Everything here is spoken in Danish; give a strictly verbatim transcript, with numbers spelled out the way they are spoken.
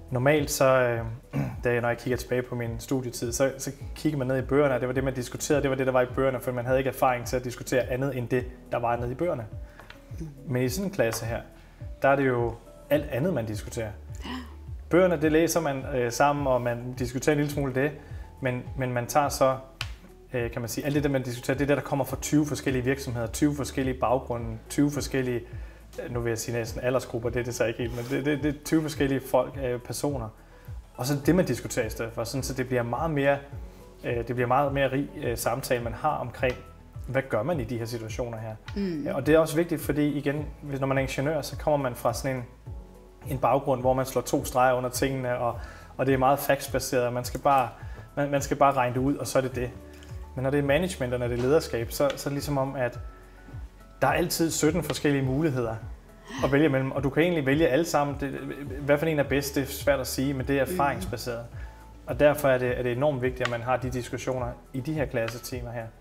Normalt, så, øh, da, når jeg kigger tilbage på min studietid, så, så kigger man ned i bøgerne, og det var det, man diskuterede, det var det, der var i bøgerne, for man havde ikke erfaring til at diskutere andet end det, der var nede i bøgerne. Men i sådan en klasse her, der er det jo alt andet, man diskuterer. Bøgerne, det læser man øh, sammen, og man diskuterer en lille smule det, men, men man tager så, øh, kan man sige, alt det, der man diskuterer, det er det, der kommer fra tyve forskellige virksomheder, tyve forskellige baggrunde, tyve forskellige, nu vil jeg sige næsten aldersgrupper, det er det så ikke helt, men det, det, det er tyve forskellige folk, øh, personer. Og så det, man diskuterer i stedet for, sådan, så det bliver meget mere, øh, det bliver meget mere rig øh, samtale, man har omkring, hvad gør man i de her situationer her. Mm. Og det er også vigtigt, fordi igen, hvis, når man er ingeniør, så kommer man fra sådan en, en baggrund, hvor man slår to streger under tingene, og, og det er meget factsbaseret, man skal bare, man, man skal bare regne det ud, og så er det det. Men når det er management, og når det er lederskab, så, så er det ligesom om, at der er altid sytten forskellige muligheder at vælge mellem, og du kan egentlig vælge alle sammen. Det, hvad for en er bedst, det er svært at sige, men det er erfaringsbaseret. Og derfor er det, er det enormt vigtigt, at man har de diskussioner i de her klassetemaer her.